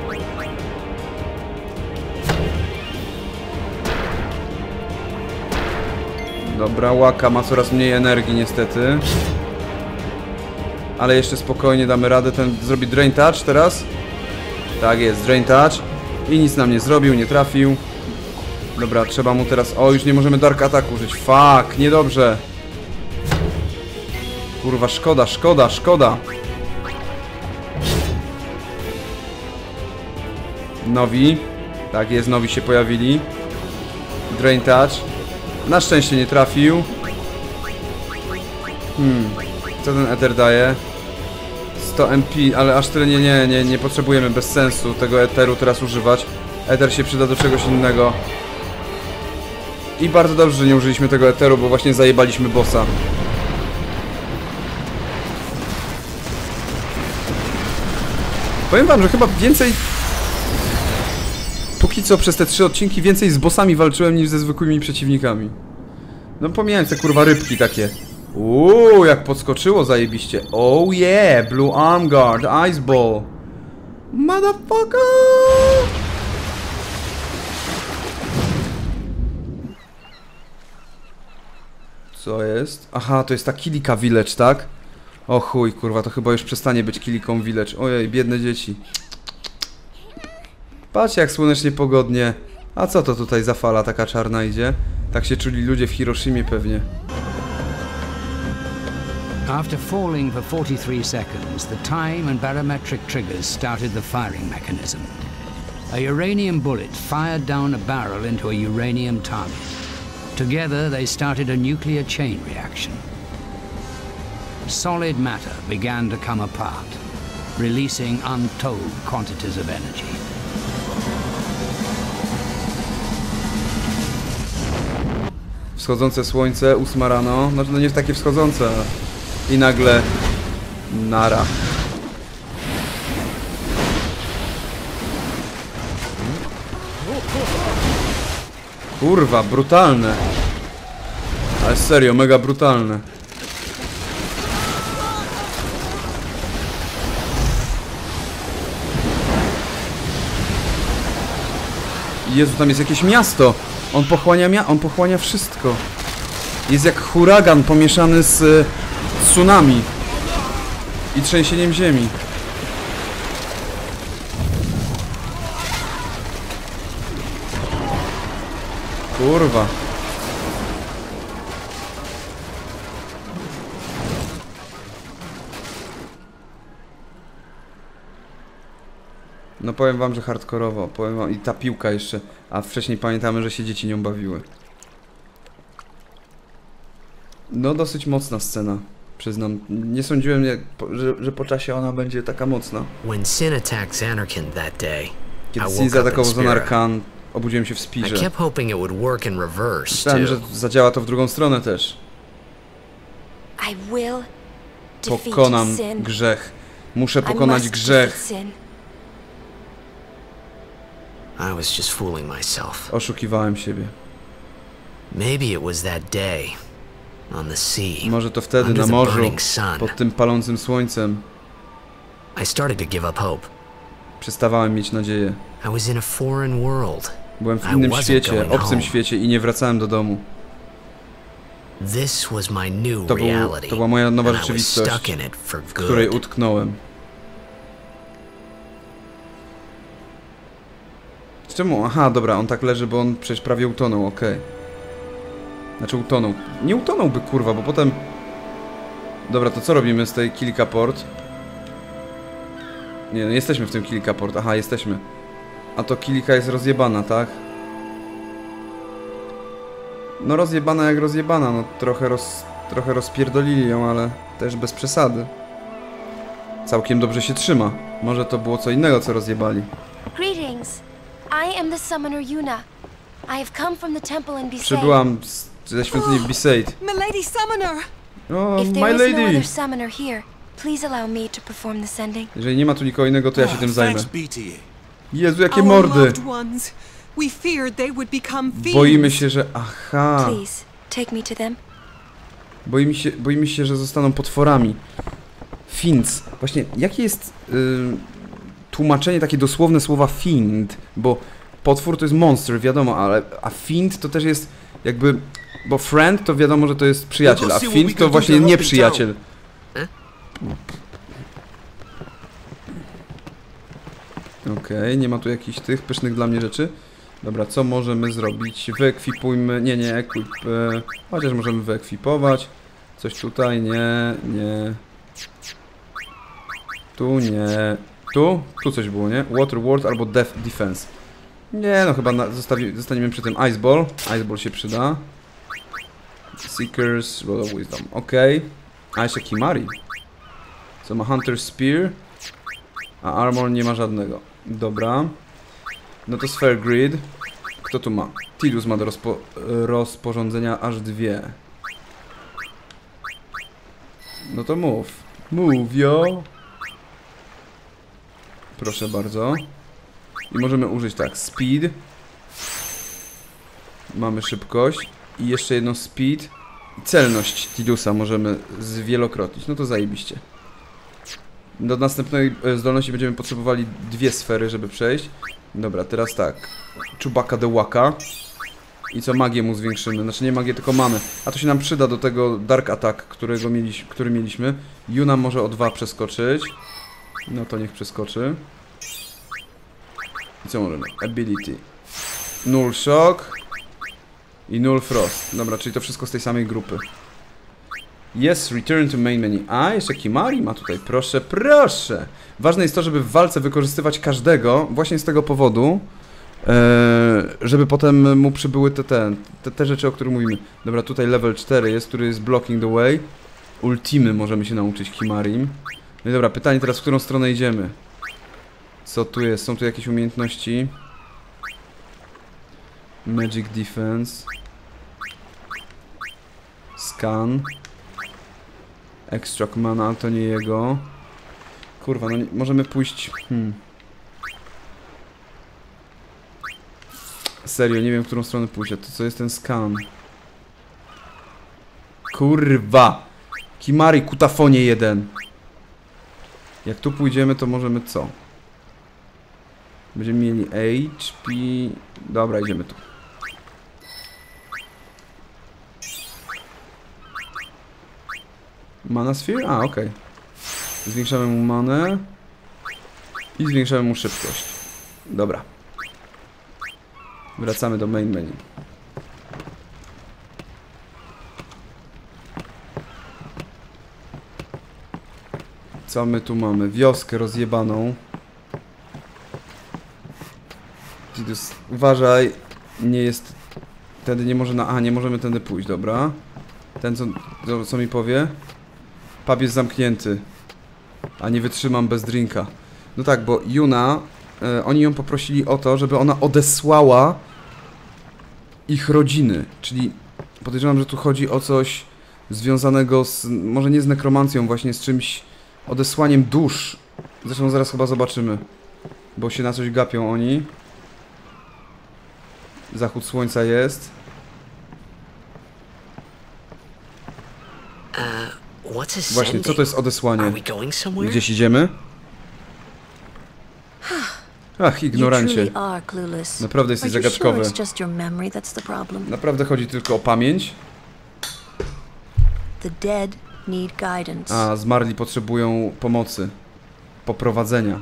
Dobra, Łaka ma coraz mniej energii niestety. Ale jeszcze spokojnie damy radę. Ten zrobi Drain Touch teraz. Tak jest, Drain Touch. I nic nam nie zrobił, nie trafił. Dobra, trzeba mu teraz... O, już nie możemy Dark Attack użyć. Fuck, niedobrze. Kurwa, szkoda, szkoda, szkoda. Nowi. Tak jest, nowi się pojawili. Drain Touch. Na szczęście nie trafił. Co ten Ether daje? 100 MP, ale aż tyle nie potrzebujemy, bez sensu tego eteru teraz używać. Eter się przyda do czegoś innego. I bardzo dobrze, że nie użyliśmy tego eteru, bo właśnie zajebaliśmy bossa. Powiem wam, że chyba więcej... Póki co przez te 3 odcinki więcej z bossami walczyłem niż ze zwykłymi przeciwnikami. No pomijając te kurwa rybki takie. Jak podskoczyło zajebiście. Oh yeah, Blue Arm Guard, Ice Ball. Motherfucker! Co jest? Aha, to jest ta Kilika Village, tak? O chuj, kurwa, to chyba już przestanie być Kiliką Village. Ojej, biedne dzieci. Patrzcie jak słonecznie pogodnie. A co to tutaj za fala taka czarna idzie? Tak się czuli ludzie w Hiroshimie pewnie. After falling for 43 seconds, the time and barometric triggers started the firing mechanism. A uranium bullet fired down a barrel into a uranium target. Together they started a nuclear chain reaction. Solid matter began to come apart, releasing untold quantities of energy. Wschodzące słońce, 8 rano. Znaczy, no nie takie wschodzące. I nagle... Nara. Kurwa, brutalne. Ale serio, mega brutalne. Jezu, tam jest jakieś miasto. On pochłania wszystko. Jest jak huragan pomieszany z tsunami i trzęsieniem ziemi. Kurwa. No powiem wam, że hardkorowo. Powiem wam, i ta piłka jeszcze. A wcześniej pamiętamy, że się dzieci nią bawiły. No dosyć mocna scena. Przyznam. Nie sądziłem, że po czasie ona będzie taka mocna. When Sin attacked Zanarkand that day, Kiedy Sin zaatakował Zanarkand, obudziłem się w I Spirze. kept hoping it would work in reverse. Myślałem, że zadziała to w drugą stronę też. I will defeat Pokonam sin. grzech. Muszę I pokonać must grzech. defeat sin. I was just fooling myself. Oszukiwałem siebie. Maybe it was that day on the sea. Może to wtedy under na the morzu, burning sun. pod tym palącym słońcem, I started to give up hope. przestawałem mieć nadzieję. I was in a foreign world. Byłem w I innym wasn't świecie, going obcym home. świecie i nie wracałem do domu. This was my new To reality. była moja nowa and I was rzeczywistość, stuck in it for w której good. utknąłem. Czemu? Aha, dobra, on tak leży, bo on przecież prawie utonął, okej. Znaczy utonął. Nie utonąłby, kurwa, bo potem... Dobra, to co robimy z tej Kilika Port? Nie, no jesteśmy w tym Kilika Port. Aha, jesteśmy. A to Kilika jest rozjebana, tak? No rozjebana jak rozjebana, no trochę rozpierdolili ją, ale też bez przesady. Całkiem dobrze się trzyma. Może to było co innego, co rozjebali. Greetings. I am the summoner Yuna. I have come from the temple in Besaid. Przybyłam ze świątyni w Besaid. Milady Summoner! O, If my there is no lady! other summoner here, please allow me to perform the sending. Jeżeli nie ma tu nikogo innego, to ja się tym zajmę. Thanks be to you. Jezu, jakie Our mordy! loved ones. We feared they would become fiends. Boimy się, że... Aha! Please, take me to them. Boimy się, że zostaną potworami. Fiends. Właśnie, jakie jest tłumaczenie, takie dosłowne słowa fiend? Bo potwór to jest monster, wiadomo, a fiend to też jest jakby... Bo friend to wiadomo, że to jest przyjaciel, a fiend to właśnie nieprzyjaciel. Okej, nie ma tu jakichś tych pysznych dla mnie rzeczy. Dobra, co możemy zrobić? Wyekwipujmy... Nie, equip... chociaż możemy wyekwipować. Coś tutaj, nie. Tu nie. Tu coś było, nie? Water Ward albo Death Defense. Nie, no chyba zostaniemy przy tym Ice Ball. Ice Ball się przyda. Seekers, Roll of Wisdom, okej. A jeszcze Kimari. Co ma Hunter Spear? A Armor nie ma żadnego. Dobra. No to Sphere Grid. Kto tu ma? Tidus ma do rozporządzenia aż 2. No to move. Move, yo! Proszę bardzo. I możemy użyć tak, speed. Mamy szybkość. I jeszcze jedno speed. I celność Tidusa możemy zwielokrotnić. No to zajebiście. Do następnej zdolności będziemy potrzebowali 2 sfery, żeby przejść. Dobra, teraz tak. Chewbacca the Waka. I co, magię mu zwiększymy. Znaczy nie magię, tylko manę. A to się nam przyda do tego Dark Attack, który mieliśmy. Yuna może o 2 przeskoczyć. No to niech przeskoczy. I co możemy? Ability. Null Shock. I Null Frost. Dobra, czyli to wszystko z tej samej grupy. Yes, return to main menu. A, jeszcze Kimari ma tutaj. Proszę, proszę. Ważne jest to, żeby w walce wykorzystywać każdego. Właśnie z tego powodu. Żeby potem mu przybyły te rzeczy, o których mówimy. Dobra, tutaj level 4 jest, który jest blocking the way. Ultimy możemy się nauczyć Kimarim. No i dobra, pytanie teraz, w którą stronę idziemy? Co tu jest? Są tu jakieś umiejętności? Magic Defense. Scan. Extract Mana, ale to nie jego. Kurwa, no nie, możemy pójść... Serio, nie wiem, w którą stronę pójść. A to co jest ten scan? Kurwa! Kimari, kutafonie 1. Jak tu pójdziemy, to możemy co? Będziemy mieli HP... Dobra, idziemy tu. Mana Sphere? A, okej. Zwiększamy mu manę. I zwiększamy mu szybkość. Dobra. Wracamy do main menu. Co my tu mamy? Wioskę rozjebaną. Tidus, uważaj. Nie jest... Tędy nie może nie możemy tędy pójść, dobra. Ten co mi powie? Pub jest zamknięty. A nie wytrzymam bez drinka. No tak, bo Yuna... oni ją poprosili o to, żeby ona odesłała ich rodziny. Czyli podejrzewam, że tu chodzi o coś związanego z... Może nie z nekromancją, właśnie z czymś... Odesłaniem dusz. Zresztą zaraz chyba zobaczymy. Bo się na coś gapią oni. Zachód słońca jest. Właśnie, co to jest odesłanie? Gdzieś idziemy? Ach, ignorancie. Naprawdę jesteś zagadkowy. Naprawdę chodzi tylko o pamięć? A, zmarli potrzebują pomocy. Poprowadzenia.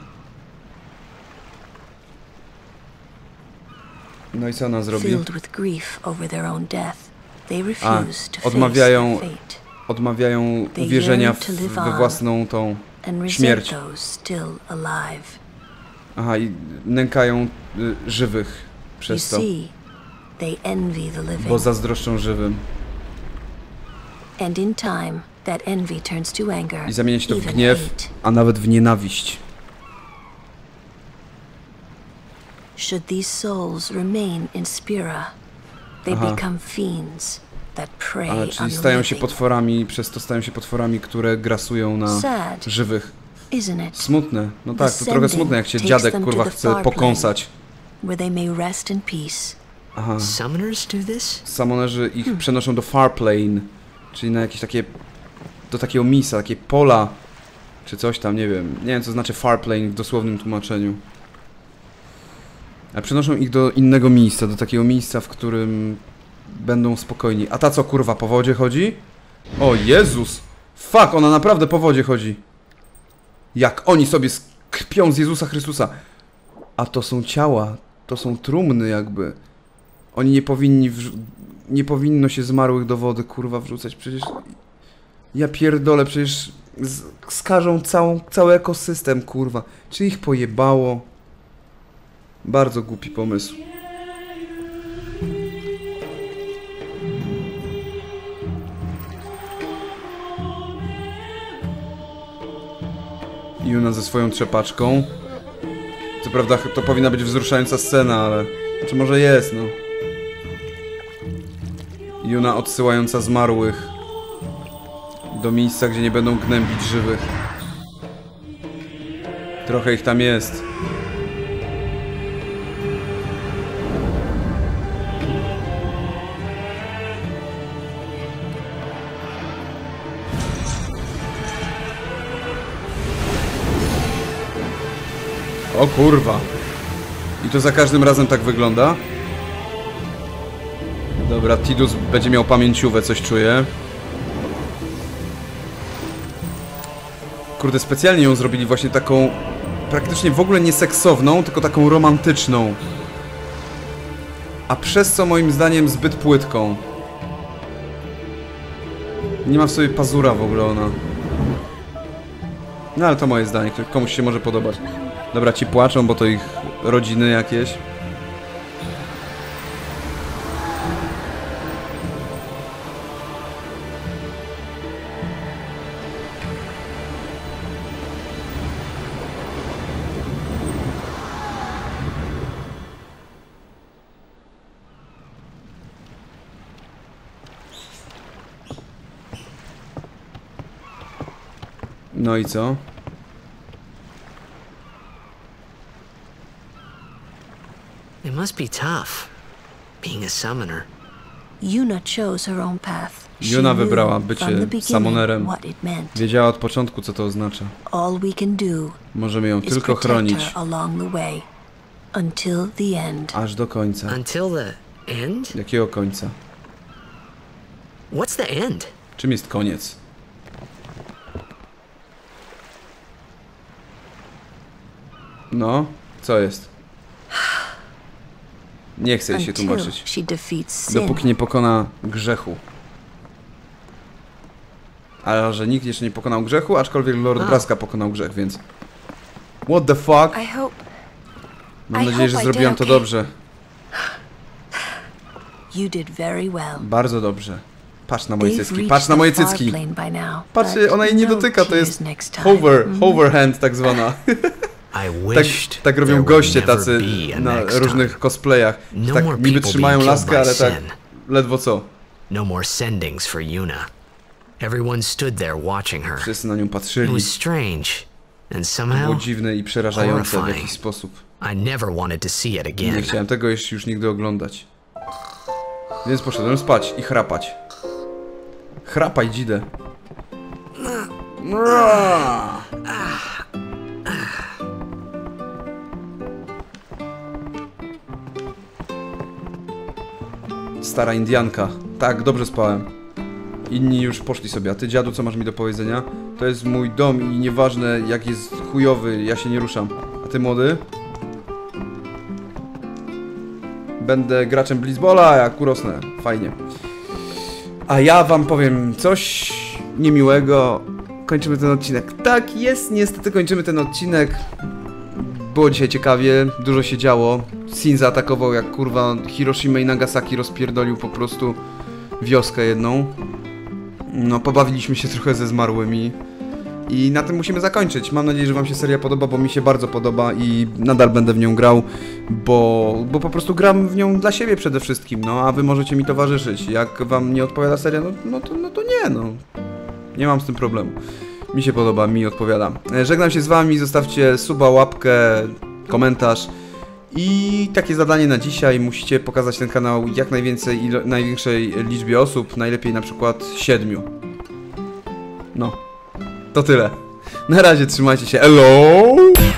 No i co ona zrobi? A, odmawiają uwierzenia we własną tą śmierć. Aha, i nękają żywych przez to. Bo zazdroszczą żywym. I zamienia się to w gniew, a nawet w nienawiść. Should these souls remain in Spira, they become fiends that prey on the living. Czyli stają się potworami, przez to stają się potworami, które grasują na żywych. Smutne. No tak, to trochę smutne, jak się dziadek kurwa chce pokąsać. Aha. Summonerzy ich przenoszą do Farplane, czyli na jakieś takie... do takiego miejsca, takie pola, czy coś tam, nie wiem. Nie wiem, co znaczy Farplane w dosłownym tłumaczeniu. Ale przenoszą ich do innego miejsca, do takiego miejsca, w którym będą spokojni. A ta co kurwa po wodzie chodzi? O Jezus! Fuck, ona naprawdę po wodzie chodzi. Jak oni sobie kpią z Jezusa Chrystusa. A to są ciała, to są trumny jakby. Oni nie powinni, nie powinno się zmarłych do wody kurwa wrzucać. Przecież ja pierdolę, przecież skażą cały ekosystem kurwa. Czy ich pojebało? Bardzo głupi pomysł. Yuna ze swoją trzepaczką. Co prawda to powinna być wzruszająca scena, ale... Znaczy może jest, no. Yuna odsyłająca zmarłych do miejsca, gdzie nie będą gnębić żywych. Trochę ich tam jest. O kurwa. I to za każdym razem tak wygląda? Dobra, Tidus będzie miał pamięciówę, coś czuję. Kurde, specjalnie ją zrobili właśnie taką... Praktycznie w ogóle nie seksowną, tylko taką romantyczną. A przez co moim zdaniem zbyt płytką. Nie ma w sobie pazura w ogóle ona. No ale to moje zdanie, komuś się może podobać. Dobra, ci płaczą, bo to ich rodziny jakieś. No i co? It must be tough, being a summoner. Yuna chose her own path. Yuna wybrała bycie summonerem. Wiedziała od początku, co to oznacza. All we can do Możemy ją tylko chronić. along the way, until the end. Aż do końca. Until the end? Jakiego końca? What's the end? Czym jest koniec? No, co jest? Nie chcę jej się tłumaczyć. Dopóki nie pokona grzechu. Ale że nikt jeszcze nie pokonał grzechu, aczkolwiek Lord Braska pokonał grzech, więc... What the fuck? Mam nadzieję, że zrobiłam to dobrze. Bardzo dobrze. Patrz na moje cycki, patrz na moje cycki! Patrz, ona jej nie dotyka, to jest hover hand tak zwana. Tak robią goście tacy na różnych cosplayach. Tak niby trzymają laskę, ale tak ledwo co. No more sendings for Yuna. Everyone stood there watching her. Wszyscy na nią patrzyli. It was strange and somehow było dziwne i przerażające w jakiś sposób. I never wanted to see it again. Nie chciałem tego już nigdy oglądać. Więc poszedłem spać i chrapać. Chrapaj, dzidę. Stara Indianka. Tak, dobrze spałem. Inni już poszli sobie. A ty, dziadu, co masz mi do powiedzenia? To jest mój dom i nieważne jak jest chujowy, ja się nie ruszam. A ty, młody? Będę graczem Blitzbola, jak urosnę. Fajnie. A ja wam powiem coś niemiłego. Kończymy ten odcinek. Tak, jest, niestety kończymy ten odcinek. Było dzisiaj ciekawie, dużo się działo. Sin zaatakował jak kurwa Hiroshima i Nagasaki, rozpierdolił po prostu wioskę jedną. No, pobawiliśmy się trochę ze zmarłymi. I na tym musimy zakończyć. Mam nadzieję, że wam się seria podoba, bo mi się bardzo podoba i nadal będę w nią grał, bo po prostu gram w nią dla siebie przede wszystkim, no, a wy możecie mi towarzyszyć. Jak wam nie odpowiada seria, no to nie, no. Nie mam z tym problemu. Mi się podoba, mi odpowiada. Żegnam się z wami, zostawcie suba, łapkę, komentarz. I takie zadanie na dzisiaj, musicie pokazać ten kanał jak największej liczbie osób, najlepiej na przykład 7. No, to tyle. Na razie, trzymajcie się, hello!